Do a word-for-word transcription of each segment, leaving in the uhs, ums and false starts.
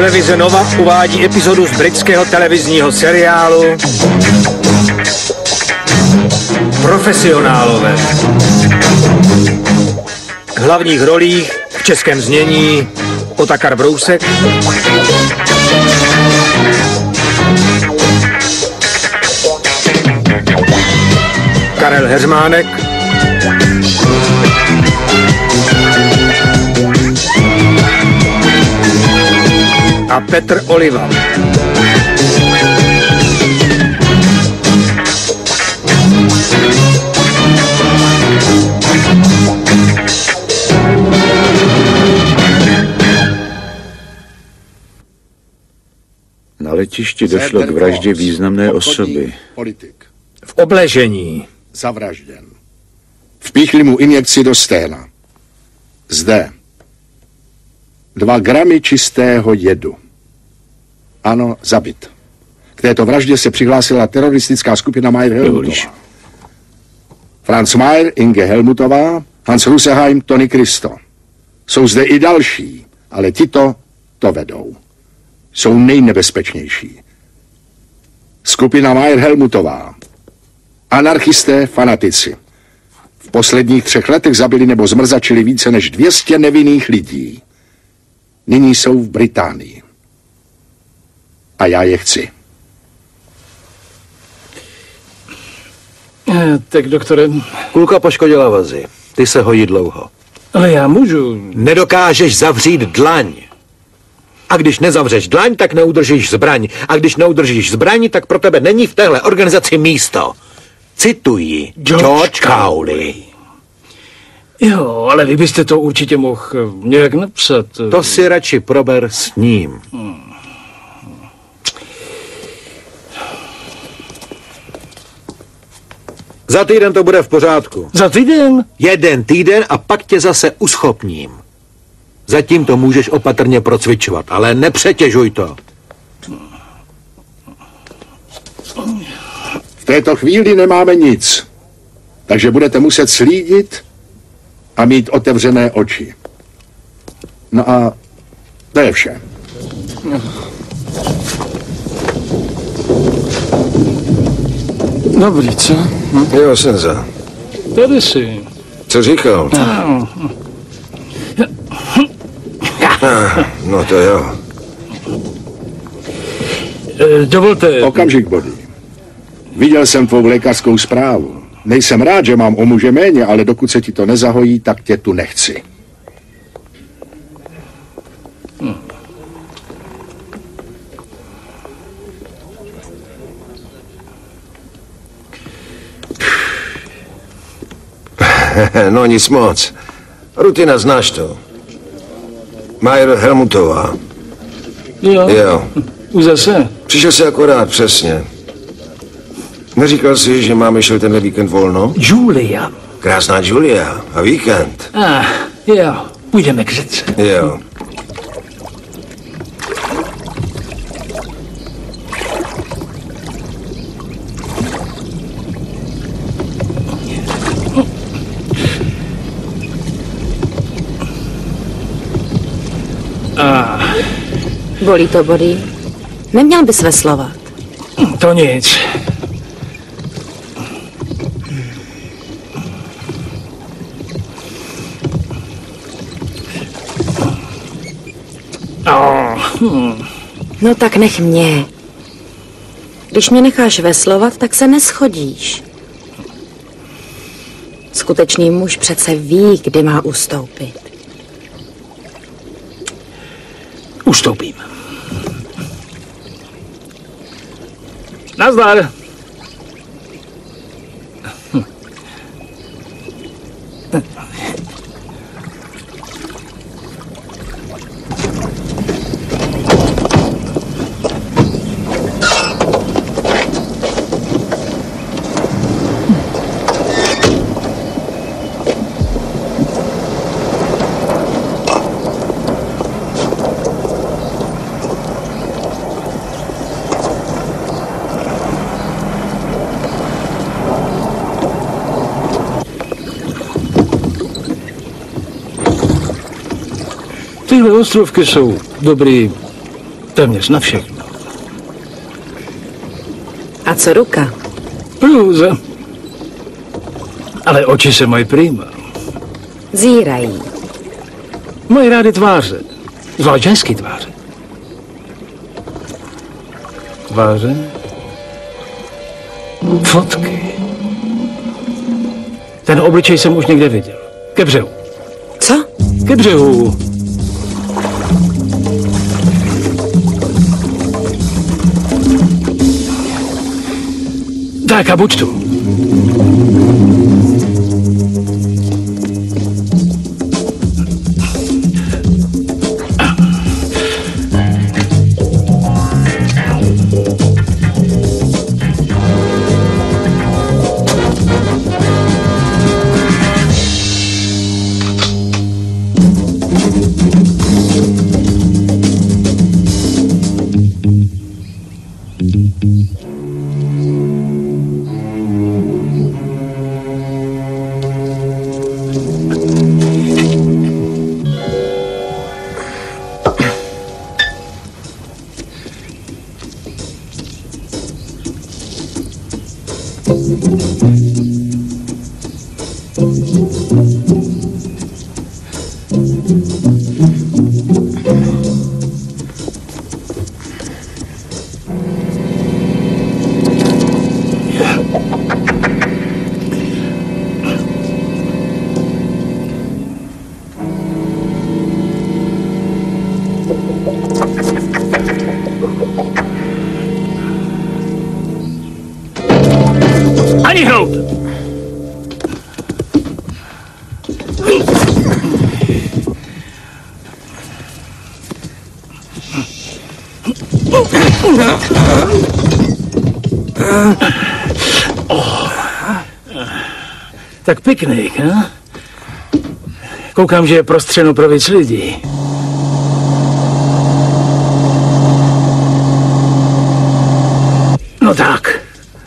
Televize Nova uvádí epizodu z britského televizního seriálu Profesionálové. V hlavních rolích v českém znění Otakar Brousek, Karel Heřmánek, a Petr Oliva. Na letišti došlo k vraždě významné osoby. V obležení. Zavražděn. Vpíchli mu injekci do sténa. Zde. Dva gramy čistého jedu. Ano, zabit. K této vraždě se přihlásila teroristická skupina Mayer Helmutová. Franz Mayer, Inge Helmutová, Hans Russeheim, Tony Christo. Jsou zde i další, ale tito to vedou. Jsou nejnebezpečnější. Skupina Mayer Helmutová. Anarchisté, fanatici. V posledních třech letech zabili nebo zmrzačili více než dvě stě nevinných lidí. Nyní jsou v Británii. A já je chci. Eh, tak, doktore... Kulka poškodila vazy. Ty se hojí dlouho. Ale já můžu... Nedokážeš zavřít dlaň. A když nezavřeš dlaň, tak neudržíš zbraň. A když neudržíš zbraň, tak pro tebe není v téhle organizaci místo. Cituji George, George Cowley. Jo, ale vy byste to určitě mohl nějak napsat. To si radši prober s ním. Hmm. Za týden to bude v pořádku. Za týden? Jeden týden a pak tě zase uschopním. Zatím to můžeš opatrně procvičovat, ale nepřetěžuj to. V této chvíli nemáme nic, takže budete muset slídit a mít otevřené oči. No a to je vše. Dobrý, co? Hm? Jo, Senza. Tady jsi. Co říkal? No, ah, no to jo. Dovolte... Okamžik, Body. Viděl jsem tvou lékařskou zprávu. Nejsem rád, že mám o muže méně, ale dokud se ti to nezahojí, tak tě tu nechci. Hm. No nic moc. Rutina, znáš to. Mayer Helmutová. Jo. Jo. Už zase? Přišel jsi akorát, přesně. Neříkal jsi, že máme šel tenhle víkend volno? Julia. Krásná Julia. A víkend. Ah, jo. Půjdeme k řece. Jo. Ah. Bolí to, Body? Neměl bys veslovat. To nic. Oh. Hmm. No tak nech mě. Když mě necháš veslovat, tak se neschodíš. Skutečný muž přece ví, kdy má ustoupit. Ustoupím. Nazdar. Tyhle ostrovky jsou dobrý Téměř na všechno. A co ruka? Průze. Ale oči se mají prýma. Zírají. Mají rády tváře. Zvlášť ženský tváře. Tváře? Fotky. Ten obličej jsem už někde viděl. Ke břehu. Co? Ke břehu. Tak a buď tu. Ani hrout! Oh. Tak piknik, ha? Koukám, že je prostřeno pro víc lidí. No tak.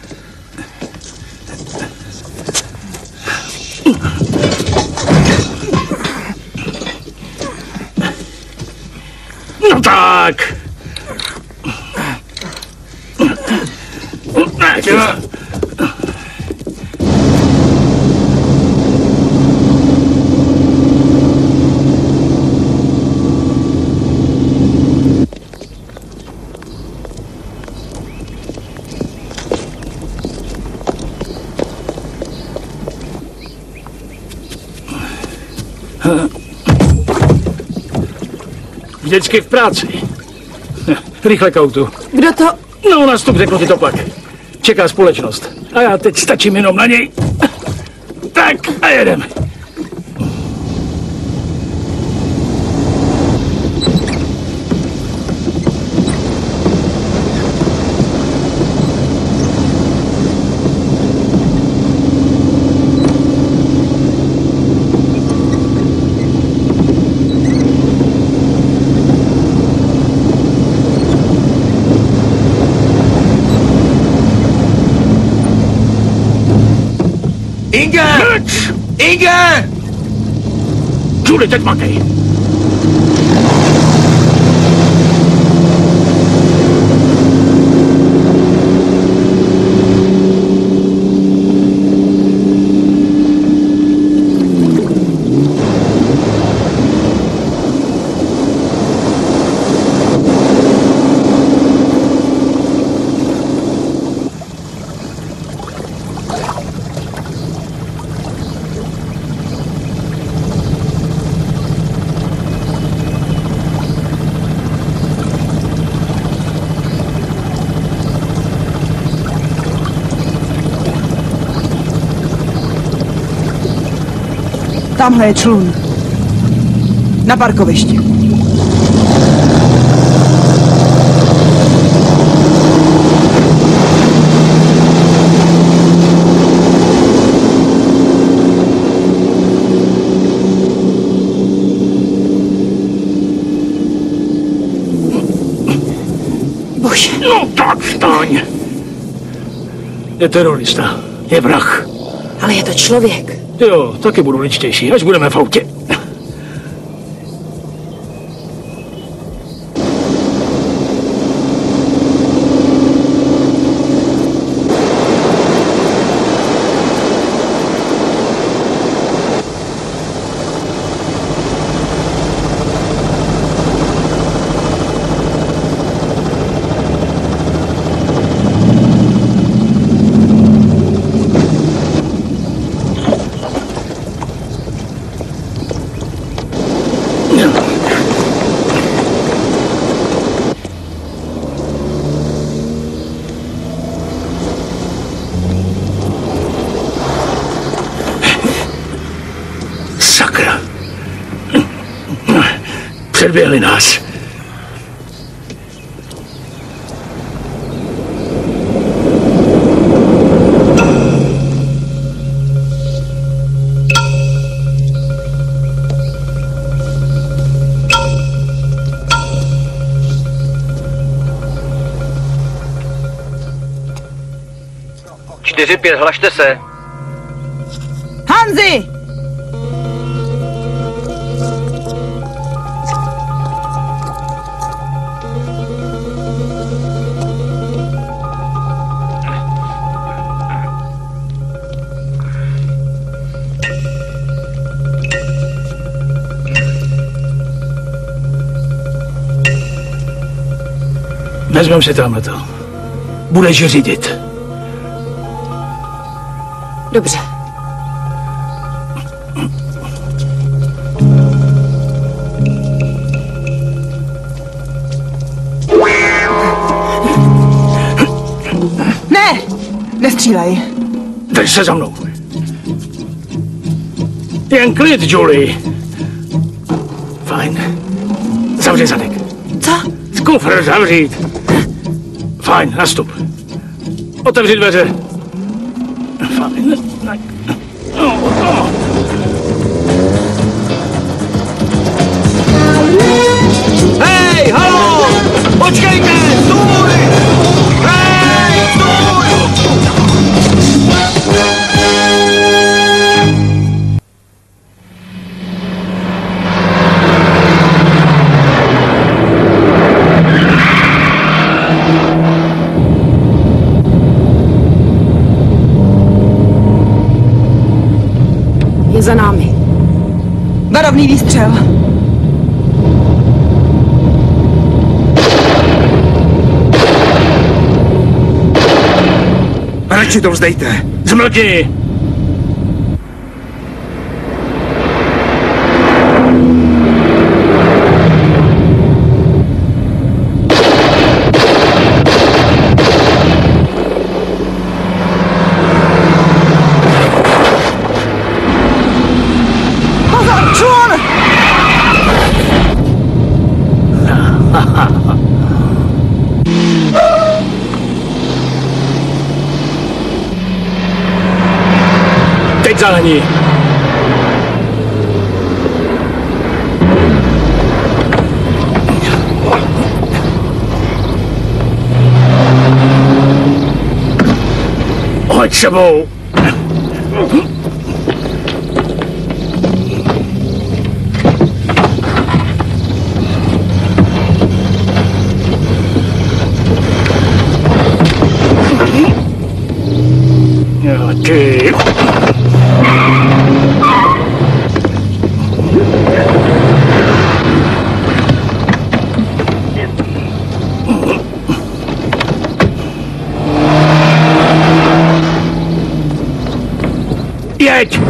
No tak. Vždycky v práci. Rychle k autu. Kdo to? No, nastup, řeknu ti to pak. Čeká společnost. A já teď stačím jenom na něj. Tak a jedeme. Inge! Inge! Julie, teď makej. Tamhle je člun. Na parkovišti. Bože. No tak vstaň. Je terorista. Je vrah. Ale je to člověk. Jo, taky budu ličtější, až budeme v autě. Předběhli nás. čtyři pět, hlašte se. Hanzi! Vezmeme si tamhle to. Budeš řídit. Dobře. Ne! Nestřílej. Drž se za mnou. Jen klid, Julie. Fajn. Zavři zadek. Co? Kufr zavřít. Fajn, nastup. Otevři dveře. Fajn. Oh, oh. Hej, halo! Počkejte! Stůj! Hej, stůj! Je za námi. Varovný výstřel. Radši to vzdejte. Zmlkni! Pozor, člun! Teď za ní. Hoď sebou. Jo, ty. Jeď!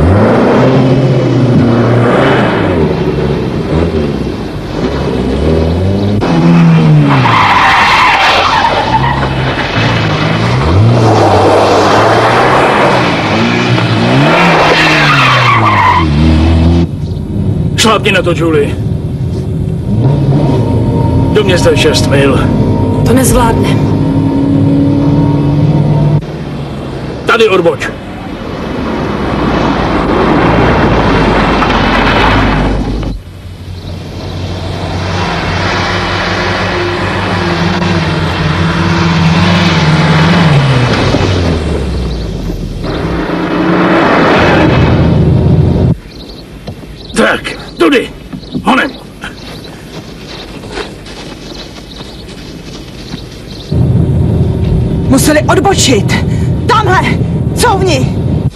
Šlápni na to, Julie. Do města je šest mil. To nezvládne. Tady odboč. Tak, tudy, honem. Museli odbočit. Tamhle! Couvni!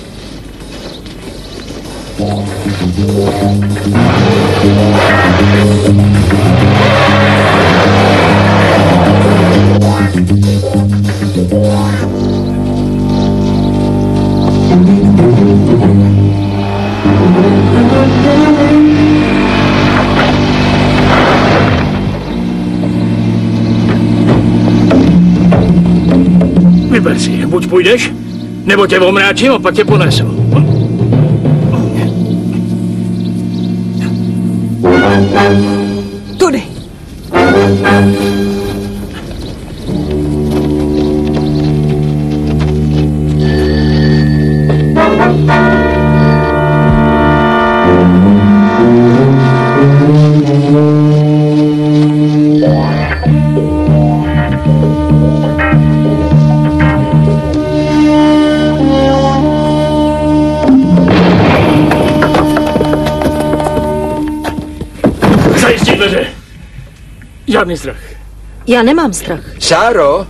Vyber si, buď půjdeš, nebo tě omráčím a pak tě ponesu. Tudy. Zajistí dveře. Žádný strach. Já nemám strach. Sáro?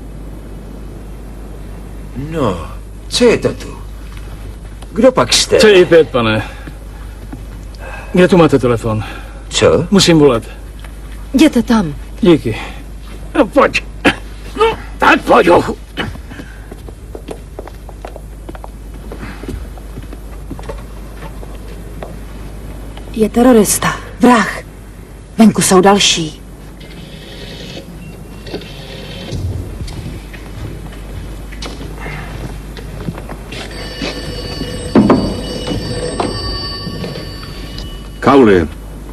No, co je to tu? Kdo pak jste? C I pět, pane. Kde tu máte telefon? Co? Musím volat. Jděte tam. Díky. No, pojď. No, tak pojď, hochu. Je terorista. Vrah. Venku jsou další. Kauli.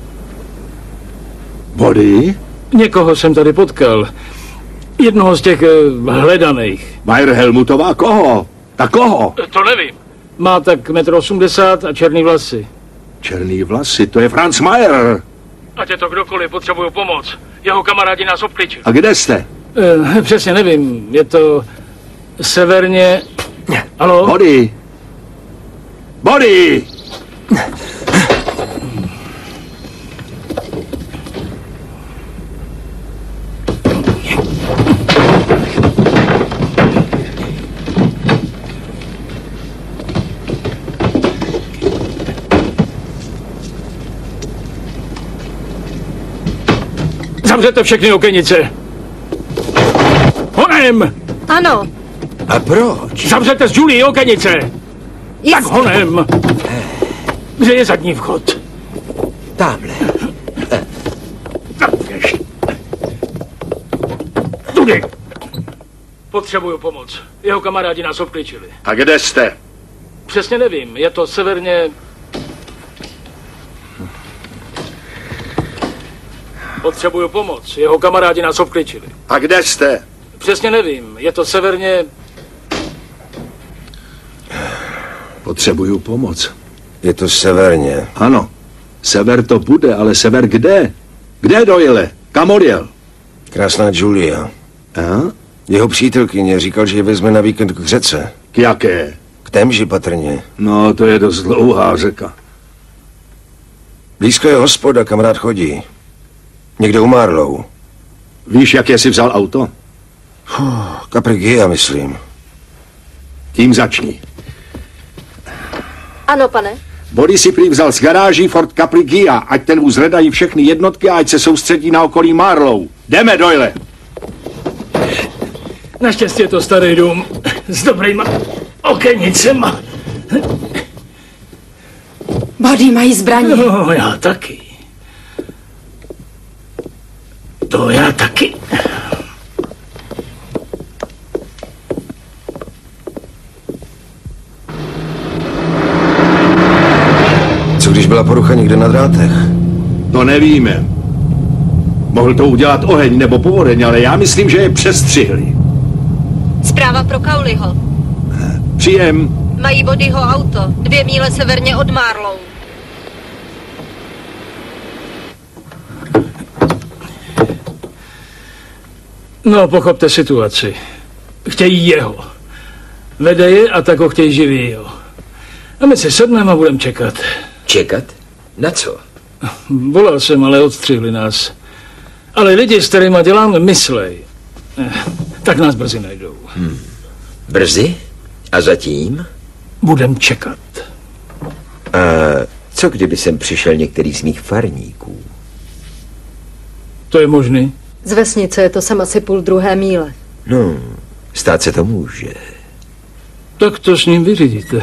Body? Někoho jsem tady potkal. Jednoho z těch uh, hledaných. Majer Helmutová koho? Tak koho? To nevím. Má tak metr osmdesát a černý vlasy. Černý vlasy, to je Franz Mayer. Ať je to kdokoliv, potřebuju pomoc. Jeho kamarádi nás obkličili. A kde jste? Uh, přesně nevím. Je to severně... Haló? Body. Body! Zavřete všechny okenice. Honem! Ano. A proč? Zavřete z Julie okenice. Jistě. Tak honem. Kde je zadní vchod? Tamhle. Tak běž. Tudy. Potřebuju pomoc. Jeho kamarádi nás obkličili. A kde jste? Přesně nevím. Je to severně... Potřebuju pomoc. Jeho kamarádi nás obkličili. A kde jste? Přesně nevím. Je to severně... Potřebuju pomoc. Je to severně. Ano. Sever to bude, ale sever kde? Kde dojele? Kam odjel? Krásná Julia. A? Jeho přítelkyně říkal, že je vezme na víkend k řece. K jaké? K témži patrně. No, to je dost dlouhá řeka. Blízko je hospoda, kam rád chodí. Někde u Marlow. Víš, jak jsi vzal auto? Caprigia, myslím. Tím začni. Ano, pane. Body si prý vzal z garáží Ford Caprigia, ať ten vůz hledají všechny jednotky a ať se soustředí na okolí Marlow. Jdeme, Doyle. Naštěstí je to starý dům s dobrýma okenicema. Body mají zbraně. No, já taky. To já taky. Co když byla porucha někde na drátech? To nevíme. Mohl to udělat oheň nebo povodeň, ale já myslím, že je přestřihli. Zpráva pro Cowleyho. Příjem. Mají Bodyho auto, dvě míle severně od Marlow. No, pochopte situaci. Chtějí jeho. Vede je a tak ho chtějí živýho. A my si sedneme a budeme čekat. Čekat? Na co? Volal jsem, ale odstřihli nás. Ale lidi, s kterýma děláme, myslej. Eh, tak nás brzy najdou. Hmm. Brzy? A zatím? Budem čekat. A co kdyby sem přišel některý z mých farníků? To je možný? Z vesnice je to sem asi půl druhé míle. No, stát se to může. Tak to s ním vyřídíte.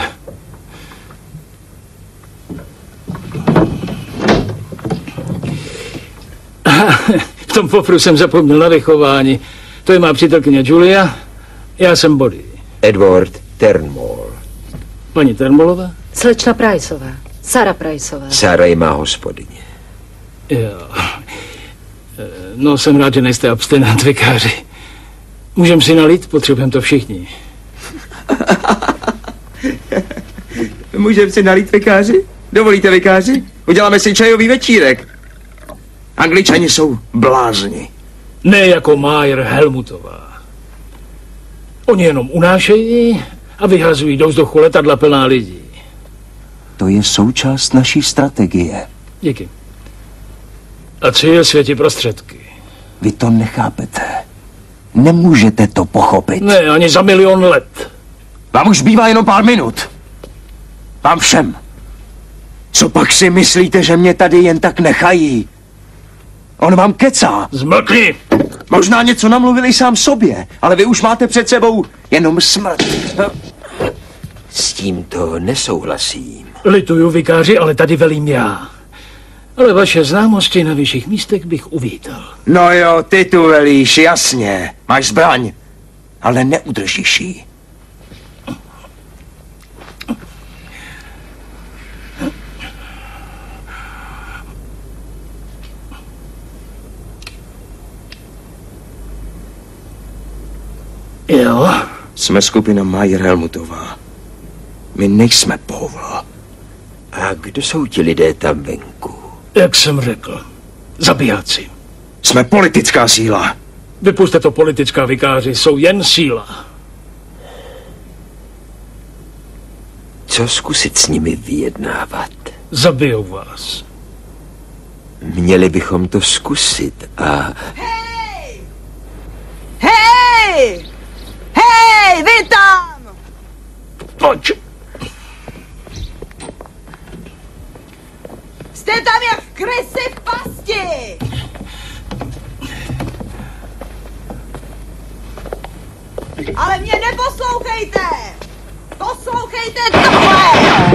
V tom popru jsem zapomněl na vychování. To je má přítelkyně Julia, já jsem Body. Edward Turnbull. Paní Turnbullová? Slečna Priceová. Sara Priceová. Sara je má hospodyně. Jo. No, jsem rád, že nejste abstinent, vikáři. Můžeme si nalít? Potřebujeme to všichni. Můžeme si nalít, vikáři? Dovolíte, vikáři? Uděláme si čajový večírek. Angličani jsou blázni. Ne jako Mayer Helmutová. Oni jenom unášejí a vyhazují do vzduchu letadla plná lidí. To je součást naší strategie. Díky. A cíl světí prostředky. Vy to nechápete. Nemůžete to pochopit. Ne, ani za milion let. Vám už bývá jenom pár minut. Vám všem. Co pak si myslíte, že mě tady jen tak nechají? On vám kecá. Zmlkni! Možná něco namluvil i sám sobě, ale vy už máte před sebou jenom smrt. S tímto nesouhlasím. Lituju, vikáři, ale tady velím já. Ale vaše známosti na vyšších místech bych uvítal. No jo, ty tu velíš, jasně. Máš zbraň, ale neudržíš ji. Jo? Jsme skupina Mayer Helmutová. My nejsme Povl. A kdo jsou ti lidé tam venku? Jak jsem řekl, zabijáci. Jsme politická síla. Vypuste to politická, vikáři, jsou jen síla. Co zkusit s nimi vyjednávat? Zabijou vás. Měli bychom to zkusit a... Hej! Hej! Hej, vy tam! Pojď! Jste tam jak krysy v pasti! Ale mě neposlouchejte! Poslouchejte tohle!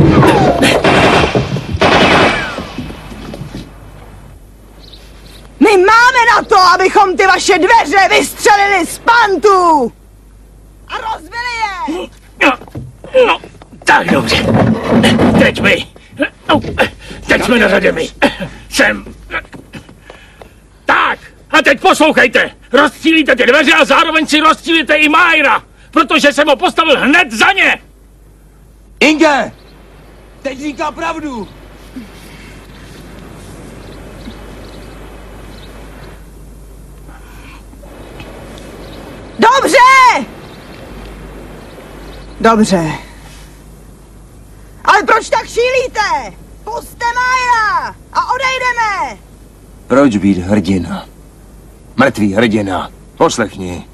My máme na to, abychom ty vaše dveře vystřelili z pantů! A rozbili je! No, no, tak dobře. Teď my. No, teď jsme na řadě my. Jsem. Tak, a teď poslouchejte. Rozstřílíte ty dveře a zároveň si rozstřílíte i Mayera, protože jsem ho postavil hned za ně. Inge! Teď říká pravdu. Dobře! Dobře. Ale proč tak šílíte? Pusťte Mayera a odejdeme! Proč být hrdina? Mrtvý hrdina. Poslechni.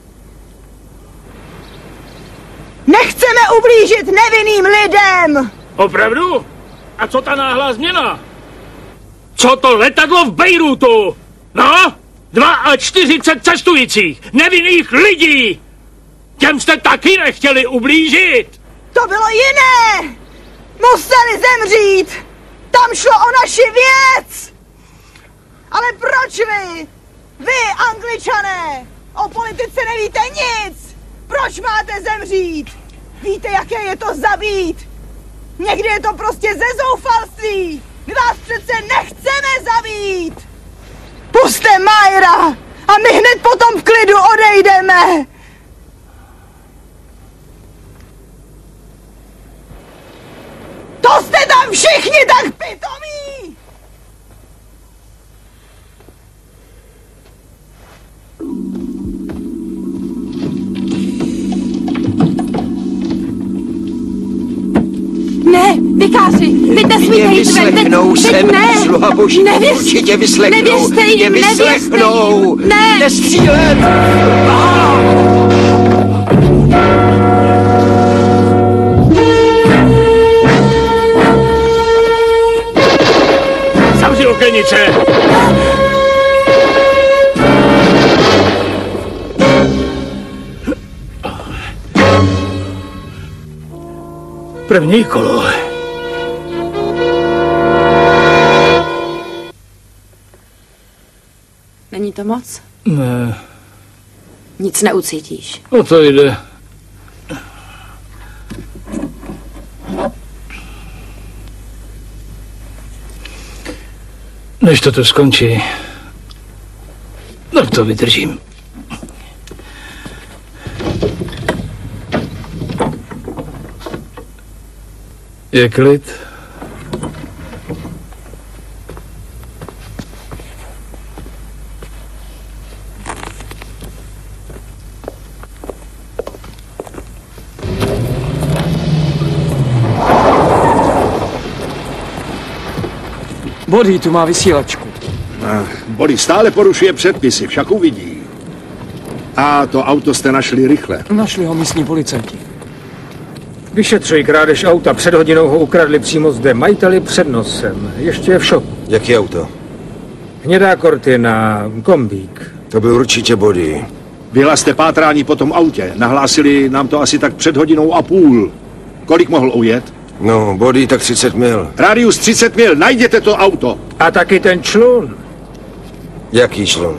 Nechceme ublížit nevinným lidem! Opravdu? A co ta náhlá změna? Co to letadlo v Bejrútu? No? čtyřicet dva cestujících, nevinných lidí! Těm jste taky nechtěli ublížit! To bylo jiné! Museli zemřít! Tam šlo o naši věc! Ale proč vy? Vy, Angličané! O politice nevíte nic! Proč máte zemřít? Víte, jaké je to zabít? Někdy je to prostě ze zoufalství! My vás přece nechceme zabít! Pusťte Mayera a my hned potom v klidu odejdeme! To jste tam všichni tak pitomí! Ne, vikáři, vy nesmíte jít ven, teď, teď ne. Sluha boží, Nevěř, určitě vyslechnou. Nevěřte jim, Mě nevěřte vyslechnou. jim, ne. Nestřílet! Zavři okenice! První kolo. Není to moc? Ne. Nic neucítíš. O to jde. Než to tu skončí, Tak to vydržím. Je klid? Body tu má vysílačku. Body stále porušuje předpisy, však uvidí. A to auto jste našli rychle. Našli ho místní policajti. Vyšetřují krádež auta. Před hodinou ho ukradli přímo zde. Majiteli před nosem. Ještě je v šoku. Jaký auto? Hnědá Cortina, kombík. To byl určitě Body. Vyhlaste pátrání po tom autě. Nahlásili nám to asi tak před hodinou a půl. Kolik mohl ujet? No, Body tak třicet mil. Radius třicet mil, najděte to auto. A taky ten člun. Jaký člun?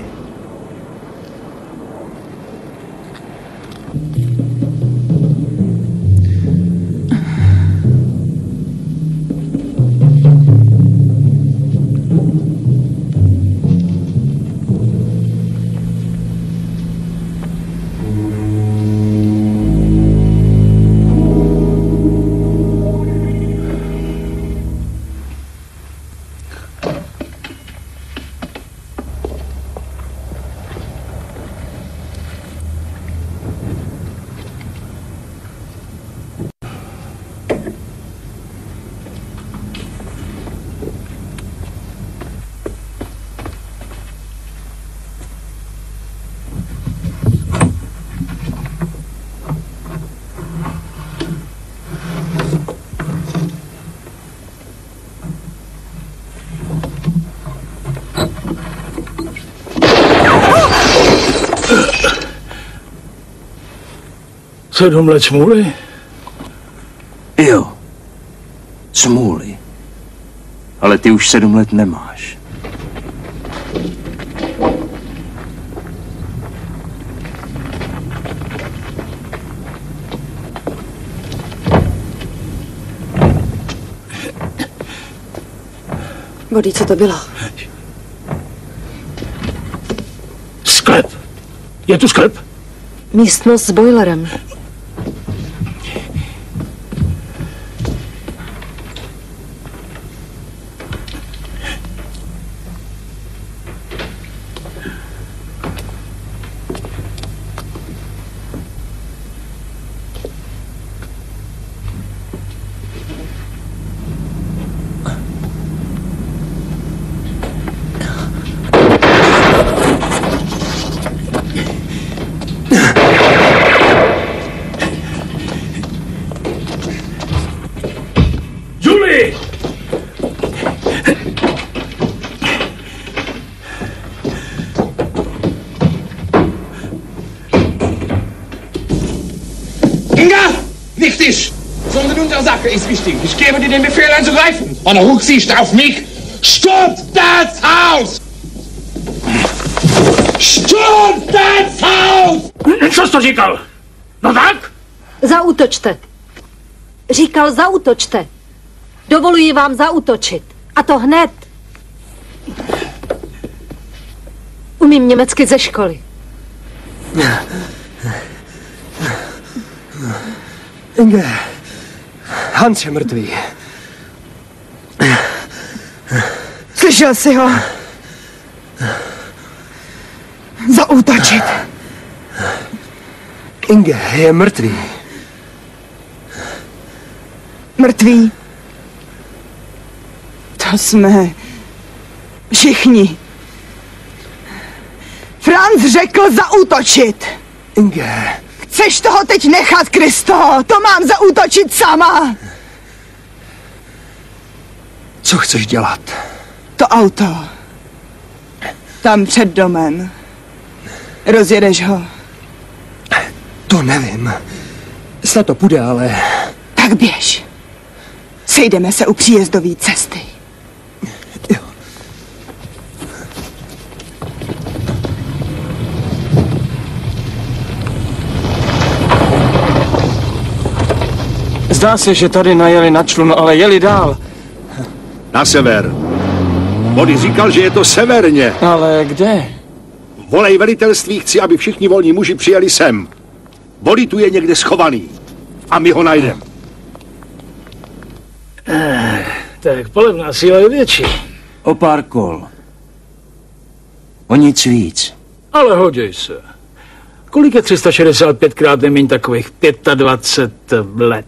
Sedm let smůly? Jo. Smůly. Ale ty už sedm let nemáš. Body, co to bylo? Sklep. Je tu sklep? Místnost s boilerem. Wichtig! So eine Untersache ist wichtig. Ich gebe dir den Befehl anzugreifen. Ohne Rücksicht auf mich. Stopp das Haus! Stopp das Haus! Co jsi to říkal? No tak? Zaútočte. Říkal, zaútočte. Dovoluji vám zaútočit. A to hned. Umím německy ze školy. Inge, Hans je mrtvý. Slyšel jsi ho? Zaútočit. Inge je mrtvý. Mrtví? To jsme všichni. Franz řekl zaútočit. Inge. Chceš toho teď nechat, Kristo? To mám zaútočit sama. Co chceš dělat? To auto. Tam před domem. Rozjedeš ho? To nevím. Snad to půjde, ale... Tak běž. Sejdeme se u příjezdové cesty. Jo. Zdá se, že tady najeli na člun, ale jeli dál. Na sever. Body říkal, že je to severně. Ale kde? Volej velitelství, chci, aby všichni volní muži přijeli sem. Body tu je někde schovaný. A my ho najdeme. Eh, tak palebná síla je větší. O pár kol. O nic víc. Ale hoděj se. Kolik je tři sta šedesát pět krát neméně takových dvacet pět let?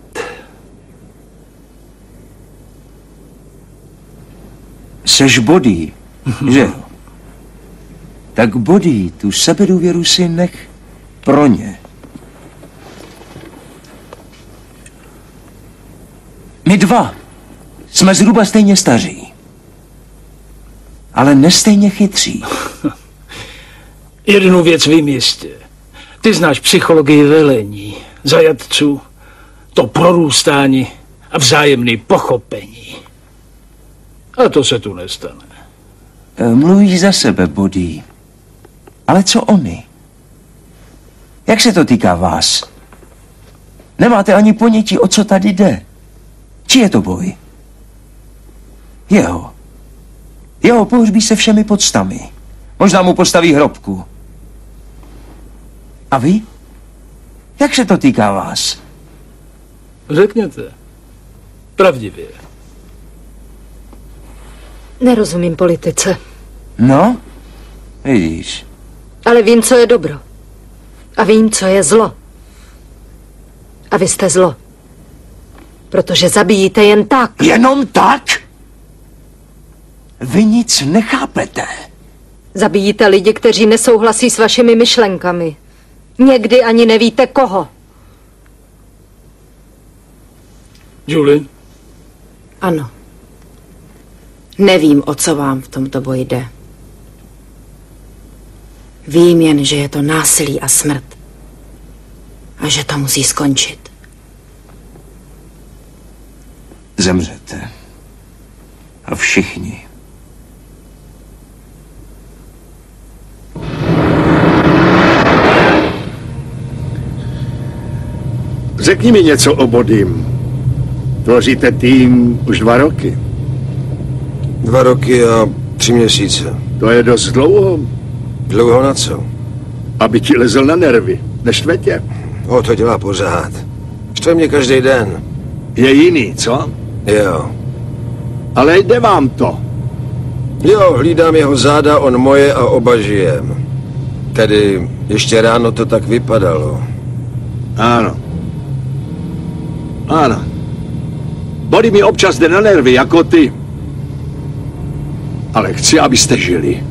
Seš Body, že jo? Tak Body, tu sebedůvěru si nech pro ně. My dva jsme zhruba stejně staří. Ale nestejně chytří. Jednu věc vím jistě. Ty znáš psychologii velení, zajatců, to prorůstání a vzájemné pochopení. A to se tu nestane. Mluvíš za sebe, Body. Ale co oni? Jak se to týká vás? Nemáte ani ponětí, o co tady jde. Či je to boj? Jeho. Jeho pohřbí se všemi podstami. Možná mu postaví hrobku. A vy? Jak se to týká vás? Řekněte. Pravdivě. Nerozumím politice. No, vidíš. Ale vím, co je dobro. A vím, co je zlo. A vy jste zlo. Protože zabijíte jen tak. Jenom tak? Vy nic nechápete. Zabijíte lidi, kteří nesouhlasí s vašimi myšlenkami. Někdy ani nevíte koho. Julie? Ano. Nevím, o co vám v tomto boji jde. Vím jen, že je to násilí a smrt. A že to musí skončit. Zemřete. A všichni. Řekni mi něco o Bodym. Tvoříte tým už dva roky. Dva roky a tři měsíce. To je dost dlouho. Dlouho na co? Aby ti lezl na nervy. Neštve tě? O, to dělá pořád. Štve mě každý den. Je jiný, co? Jo. Ale jde vám to. Jo, hlídám jeho záda, on moje a oba žijem. Tedy ještě ráno to tak vypadalo. Ano. Ano. Body mi občas jde na nervy, jako ty. Ale chci, abyste žili.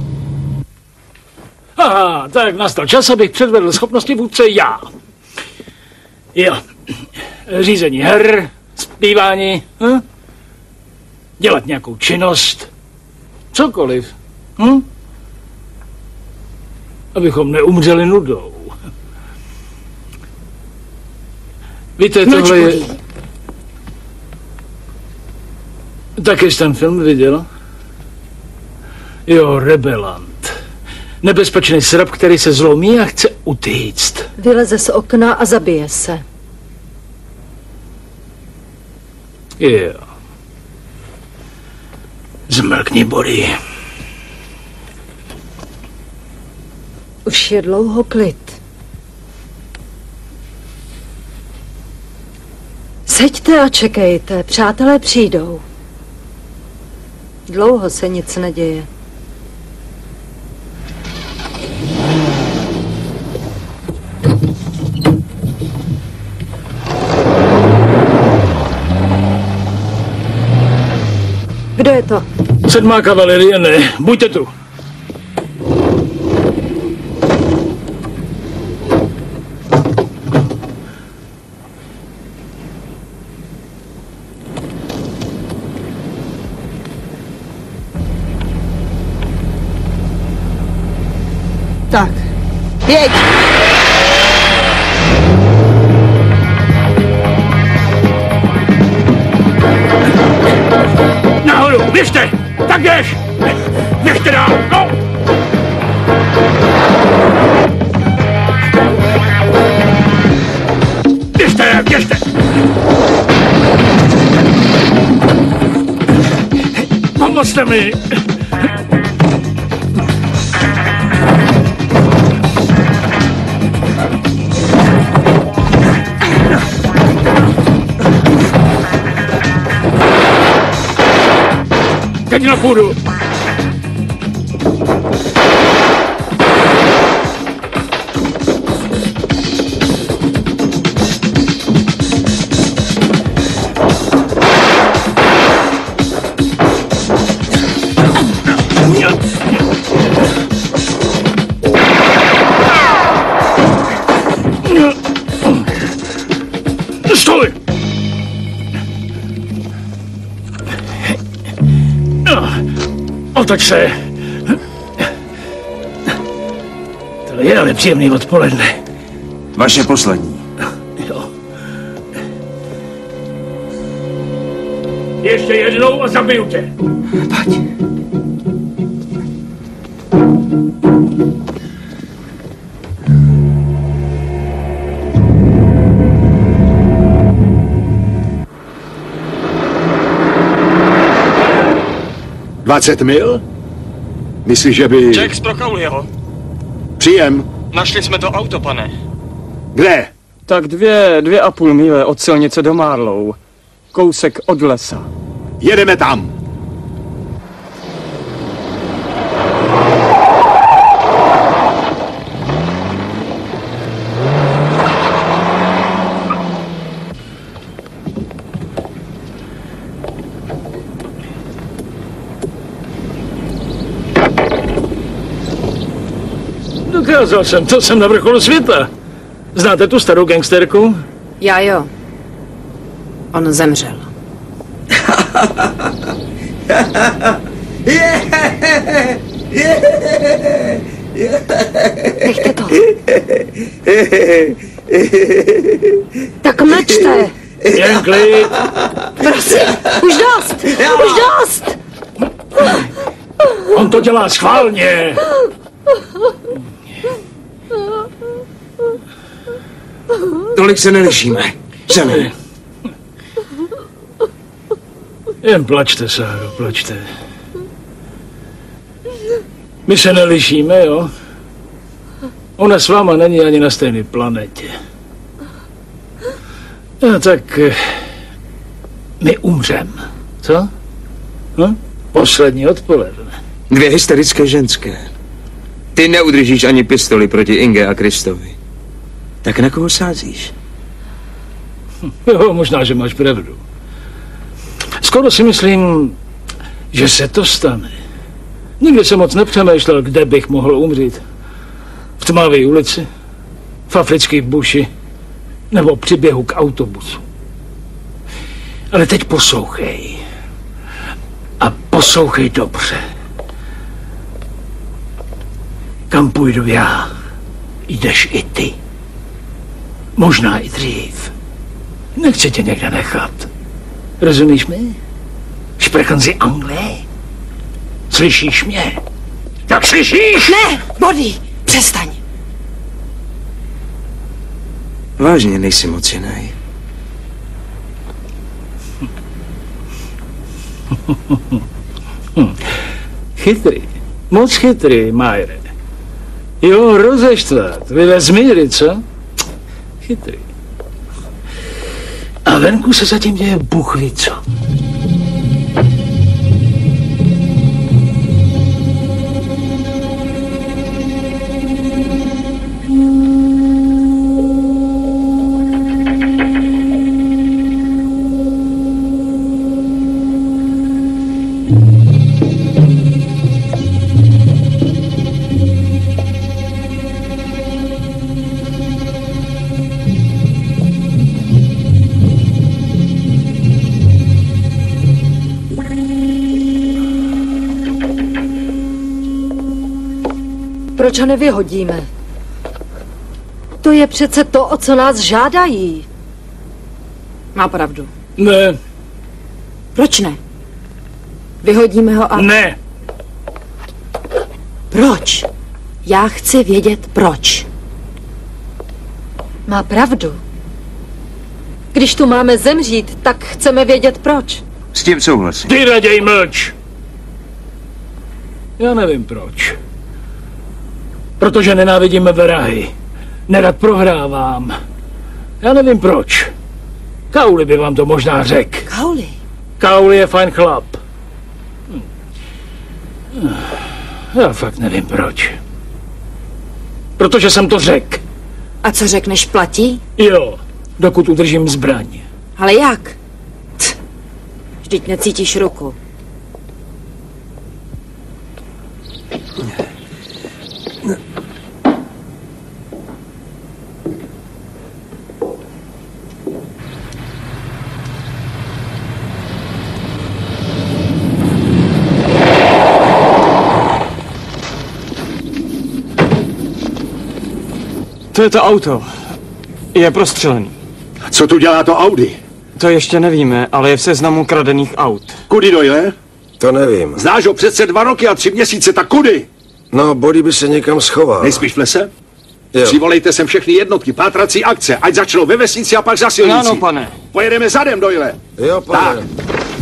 Aha, tak nastal čas, abych předvedl schopnosti vůdce já. Jo. Řízení her, zpívání, hm? Dělat nějakou činnost, cokoliv. Hm? Abychom neumřeli nudou. Víte, tohle je... Taky jsi ten film viděl? Jo, Rebelant. Nebezpečný srab, který se zlomí a chce utíct. Vyleze z okna a zabije se. Jo. Zmlkni, Body. Už je dlouho klid. Seďte a čekejte, přátelé přijdou. Dlouho se nic neděje. Kdo je to? Sedmá kavalerie, ne. Buďte tu. Tak, jeď! Nahoru, běžte! Tak běž! Běžte dál, no! Běžte, běžte! Pomozte mi! teď na půdu. Stoj! Otoč se. To je ale příjemný odpoledne. Vaše poslední. Jo. Ještě jednou a zabiju tě. Pojď. dvacet mil? Myslíš, že by... Jack z Procauliho. Příjem. Našli jsme to auto, pane. Kde? Tak dvě, dvě a půl míle od silnice do Marlow. Kousek od lesa. Jedeme tam. Dokázal jsem, to jsem na vrcholu světa. Znáte tu starou gangsterku? Já jo. On zemřel. Nechte to. Tak mlčte. Jen klid. Prosím, už dost, už dost. On to dělá schválně. Tolik se nelišíme. Ženy. Jen plačte, Sáro, plačte. My se nelišíme, jo? Ona s váma není ani na stejné planetě. No, tak my umřem, co? Hm? Poslední odpoledne. Dvě hysterické ženské. Ty neudržíš ani pistoli proti Inge a Kristovi. Tak na koho sázíš? Jo, možná, že máš pravdu. Skoro si myslím, že se to stane. Nikdy jsem moc nepřemýšlel, kde bych mohl umřít. V tmavé ulici, v africké buši, nebo při běhu k autobusu. Ale teď poslouchej. A poslouchej dobře. Kam půjdu já, jdeš i ty. Možná i dřív. Nechci tě někde nechat. Rozumíš mi? Sprechen Sie Anglais? Slyšíš mě? Tak slyšíš? Ne, Body, přestaň. Vážně nejsi moc jiný. Chytrý. Moc chytrý, Majre. Jo, rozeštvat, vyvez míry, co? Chytrý. A venku se zatím děje Bůh ví co. Proč ho nevyhodíme? To je přece to, o co nás žádají. Má pravdu. Ne. Proč ne? Vyhodíme ho a... Ne. Proč? Já chci vědět proč. Má pravdu. Když tu máme zemřít, tak chceme vědět proč. S tím souhlasím. Ty raději mlč. Já nevím proč. Protože nenávidíme vrahy. Nerad prohrávám. Já nevím proč. Kauli by vám to možná řekl. Kauli? Kauli je fajn chlap. Já fakt nevím proč. Protože jsem to řekl. A co řekneš, platí? Jo, dokud udržím zbraň. Ale jak? Tch, vždyť necítíš ruku. To je to auto. Je prostřelený. Co tu dělá to Audi? To ještě nevíme, ale je v seznamu kradených aut. Kudy dojde? To nevím. Znáš ho přece dva roky a tři měsíce, tak kudy? No, Body by se někam schoval. Nejspíš v lese? Jo. Přivolejte sem všechny jednotky, pátrací akce, ať začnou ve vesnici a pak za silnicí. Ano, pane. Pojedeme zadem, Doyle. Jo, pane. Tak.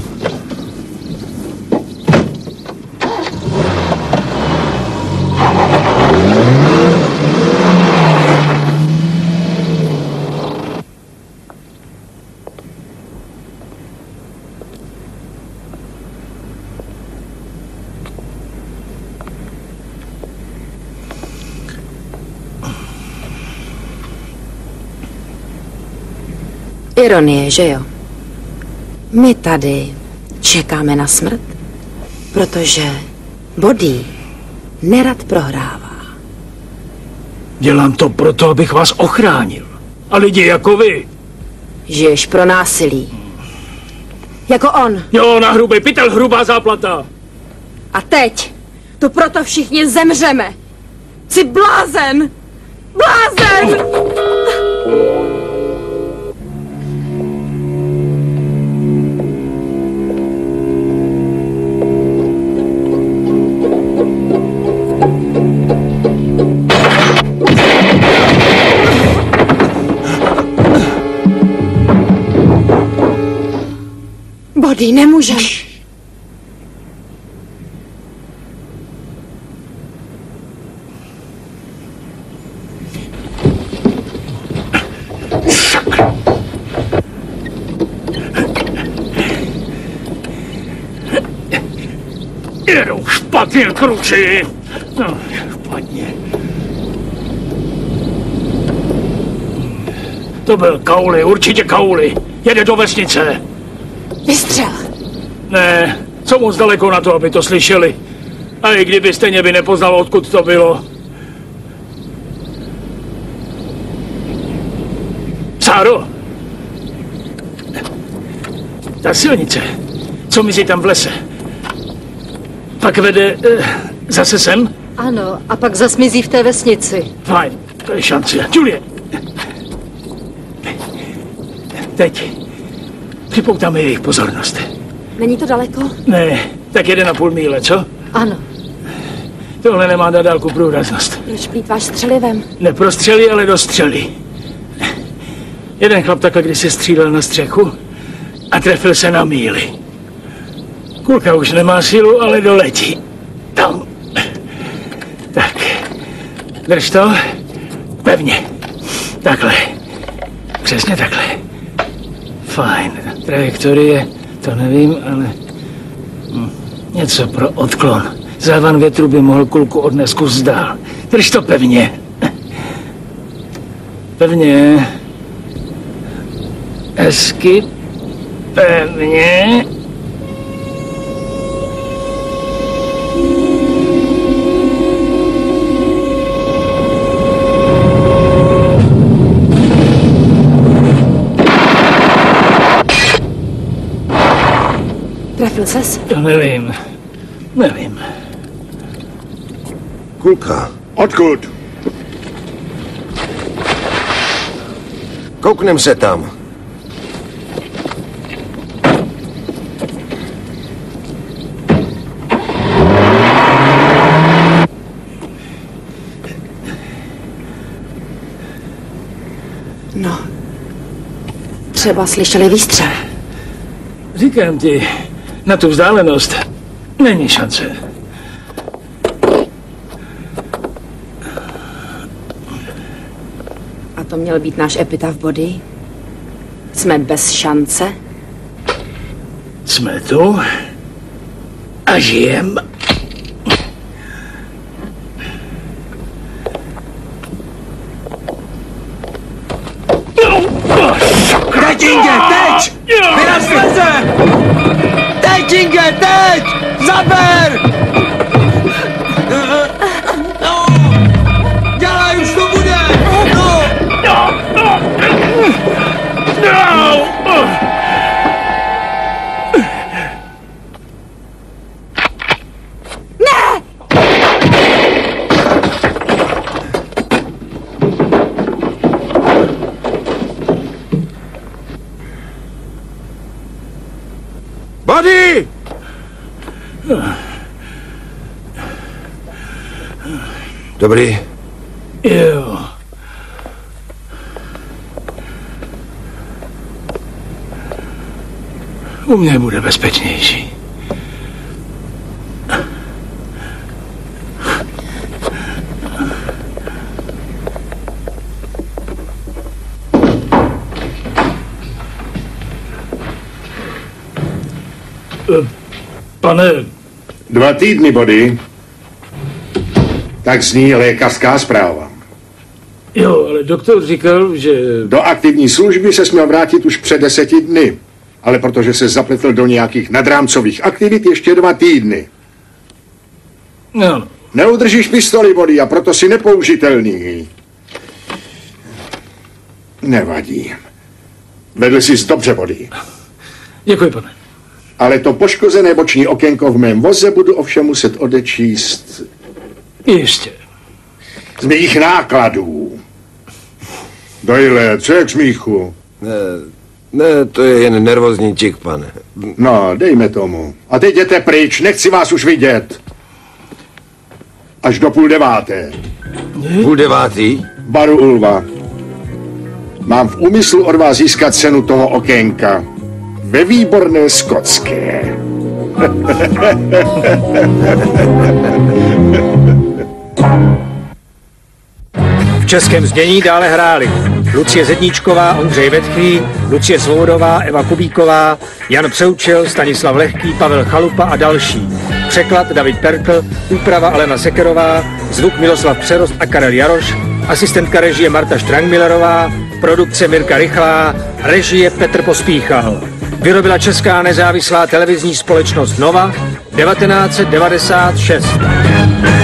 Ironie, že jo? My tady čekáme na smrt, protože Body nerad prohrává. Dělám to proto, abych vás ochránil. A lidi jako vy. Žiješ pro násilí. Jako on. Jo, na hrubý pytel, hrubá záplata. A teď tu proto všichni zemřeme. Jsi blázen! Blázen! Body, nemůžeš. Jedou špatně, kruči. No, špatně. To byl Kauli, určitě Kauli. Jede do vesnice. Vystřel. Ne, co moc daleko na to, aby to slyšeli. A i kdyby stejně by nepoznal, odkud to bylo. Sáro! Ta silnice, co mizí tam v lese, pak vede eh, zase sem? Ano, a pak zas mizí v té vesnici. Fajn, to je šance. Julie! Teď připoutáme jejich pozornost. Není to daleko? Ne, tak jeden a půl míle, co? Ano. Tohle nemá na dálku průraznost. Proč plýtváš střelivem? Neprostřelí, ale dostřelí. Jeden chlap takhle kdysi střílel na střechu a trefil se na míli. Kulka už nemá sílu, ale doletí. Tam. Tak. Drž to. Pevně. Takhle. Přesně takhle. Fajn. Trajektorie, to nevím, ale... Hm. Něco pro odklon. Závan větru by mohl kulku odnést kus dál. Drž to pevně. Pevně. Hezky. Pevně. Trefil ses? To nevím. Nevím. Kulka. Odkud? Kouknem se tam. No. Třeba slyšeli výstřel. Říkám ti, na tu vzdálenost není šance. A to měl být náš epitaf Body? Jsme bez šance? Jsme tu a žijem. sleze! Teď, Inge, teď! Zaber! No! Dělej, už to bude! No! No! No! Ne! Buddy! Dobrý. Jo. U mě bude bezpečnější. Pane... Dva týdny, Body. Tak zní lékařská zpráva. Jo, ale doktor říkal, že... Do aktivní služby se směl vrátit už před deseti dny. Ale protože se zapletl do nějakých nadrámcových aktivit, ještě dva týdny. No. Neudržíš pistoli, Body, a proto si nepoužitelný. Nevadí. Vedl jsi dobře, Body. Děkuji, pane. Ale to poškozené boční okénko v mém voze budu ovšem muset odečíst... Ještě. Z mých nákladů. Doyle, co je k smíchu? Ne, ne, to je jen nervózní tik, pane. No, dejme tomu. A teď jděte pryč, nechci vás už vidět. Až do půl deváté. Půl devátý? Baru Ulva. Mám v úmyslu od vás získat cenu toho okénka. Ve výborné skotské. V českém znění dále hráli Lucie Zedníčková, Ondřej Vetchý, Lucie Svobodová, Eva Kubíková, Jan Přeučil, Stanislav Lehký, Pavel Chalupa a další. Překlad David Perkl, úprava Alena Sekerová, zvuk Miloslav Přerost a Karel Jaroš, asistentka režie Marta Štrangmillerová, produkce Mirka Rychlá, režie Petr Pospíchal. Vyrobila česká nezávislá televizní společnost Nova devatenáct set devadesát šest.